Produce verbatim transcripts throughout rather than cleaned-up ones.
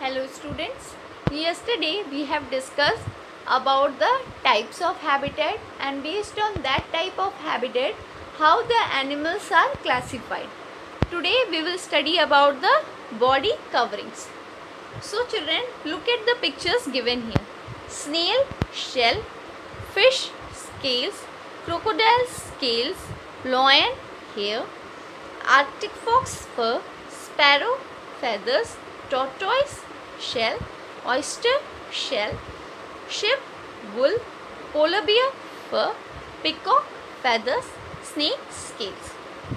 Hello students, yesterday we have discussed about the types of habitat and based on that type of habitat how the animals are classified. Today we will study about the body coverings. So children, look at the pictures given here. Snail, shell, fish, scales, crocodile, scales, lion, hair, Arctic fox, fur, sparrow, feathers, tortoise, shell, oyster, shell, sheep, wool, polar bear, fur, peacock, feathers, snake, scales.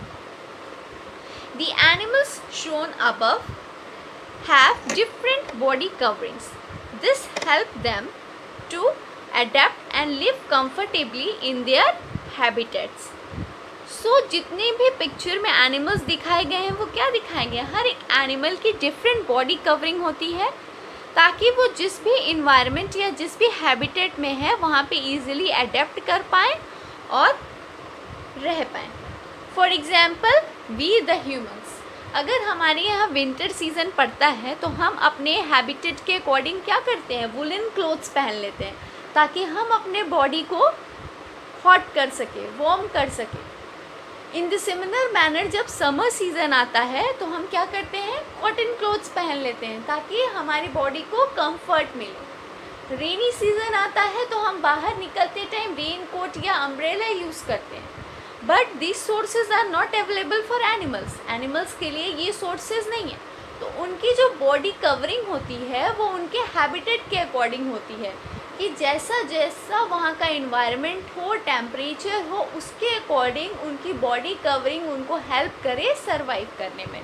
The animals shown above have different body coverings. This helps them to adapt and live comfortably in their habitats. So so, जितने भी picture में animals दिखाए गए हैं वो क्या दिखाए गए हैं, हर एक एनिमल की डिफरेंट बॉडी कवरिंग होती है ताकि वो जिस भी इन्वायरमेंट या जिस भी हैबिटेट में है वहाँ पे इजीली अडेप्ट कर पाएँ और रह पाएँ. For example we the humans, अगर हमारे यहाँ विंटर सीजन पड़ता है तो हम अपने हैबिटेट के अकॉर्डिंग क्या करते हैं, वुलन क्लोथ्स पहन लेते हैं ताकि हम अपने बॉडी को हॉट कर सके, वार्म कर सके. इन द सिमिलर मैनर जब समर सीज़न आता है तो हम क्या करते हैं, कॉटन क्लोथ्स पहन लेते हैं ताकि हमारी बॉडी को कंफर्ट मिले. रेनी सीज़न आता है तो हम बाहर निकलते टाइम रेन कोट या अम्ब्रेला यूज़ करते हैं. But this sources are not available for animals. Animals के लिए ये सोर्सेज नहीं है, तो उनकी जो बॉडी कवरिंग होती है वो उनके हैबिटेट के अकॉर्डिंग होती है कि जैसा जैसा वहाँ का इन्वायरमेंट हो, टेम्परेचर हो, उसके अकॉर्डिंग उनकी बॉडी कवरिंग उनको हेल्प करे सरवाइव करने में.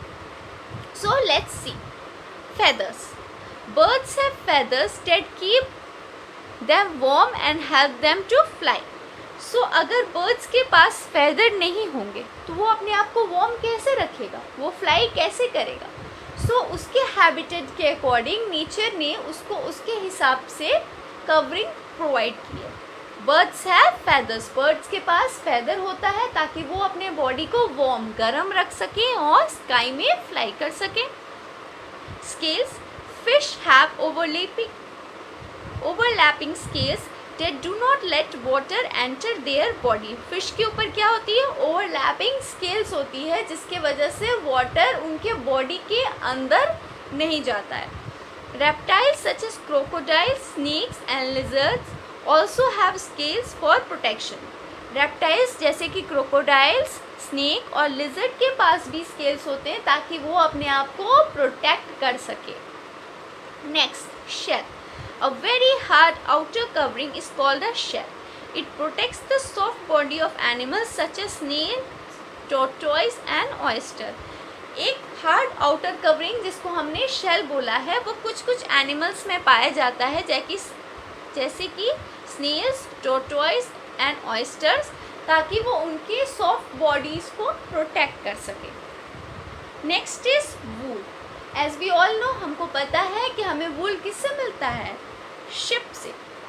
So let's see. Feathers. Birds have feathers that keep them warm and help them to fly. So अगर बर्ड्स के पास फेदर नहीं होंगे तो वो अपने आप को वार्म कैसे रखेगा, वो फ्लाई कैसे करेगा. सो so, उसके हैबिटेट के अकॉर्डिंग नेचर ने उसको उसके हिसाब से कवरिंग प्रोवाइड की है. Birds have feathers. बर्ड्स के पास फेदर होता है ताकि वो अपने बॉडी को वार्म, गर्म रख सकें और स्काई में फ्लाई कर सकें. Scales. Fish have overlapping overlapping scales that do not let water enter their body. Fish के ऊपर क्या होती है, ओवरलैपिंग स्केल्स होती है जिसके वजह से वाटर उनके बॉडी के अंदर नहीं जाता है. Reptiles such as crocodile, snakes and lizards also have scales for protection. Reptiles जैसे कि क्रोकोडाइल्स, स्नेक और लिजर्ड के पास भी स्केल्स होते हैं ताकि वो अपने आप को प्रोटेक्ट कर सके. Next, shell. A very hard outer covering is called a shell. It protects the soft body of animals such as snail, tortoise and oyster. एक हार्ड आउटर कवरिंग जिसको हमने शेल बोला है वो कुछ कुछ एनिमल्स में पाया जाता है जैसे कि स्नेल्स, टोर्टोइस एंड ऑयस्टर्स, ताकि वो उनके सॉफ्ट बॉडीज़ को प्रोटेक्ट कर सके. Next is wool. As we all know, हमको पता है कि हमें वूल किससे मिलता है, शिप से.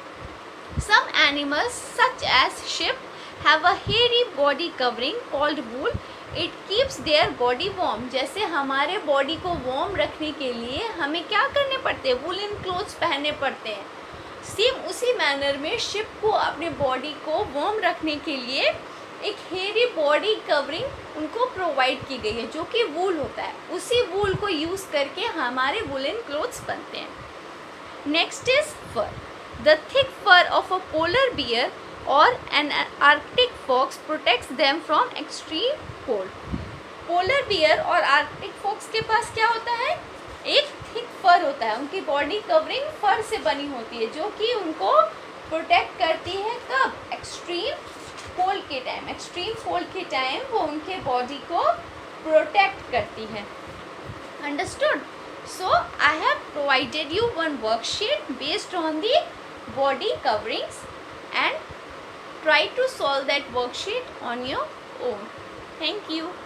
Some animals such as sheep have a hairy body covering called wool. It keeps their body warm. जैसे हमारे बॉडी को वार्म रखने के लिए हमें क्या करने पड़ते हैं, वूलन क्लोथ्स पहनने पड़ते हैं. सेम उसी मैनर में शिप को अपने बॉडी को वार्म रखने के लिए एक हेयरी बॉडी कवरिंग उनको प्रोवाइड की गई है जो कि वूल होता है. उसी वूल को यूज़ करके हमारे वूलन क्लोथ्स बनते हैं. Next is fur. The thick fur of a polar bear और an arctic fox protects them from extreme cold. Polar bear और आर्कटिक फॉक्स के पास क्या होता है, एक थिक फर होता है. उनकी बॉडी कवरिंग फर से बनी होती है जो कि उनको प्रोटेक्ट करती है. कब, एक्सट्रीम कोल्ड के टाइम. एक्सट्रीम कोल्ड के टाइम वो उनके बॉडी को प्रोटेक्ट करती है. Understood. So I have provided you one worksheet based on the body coverings and try to solve that worksheet on your own. Thank you.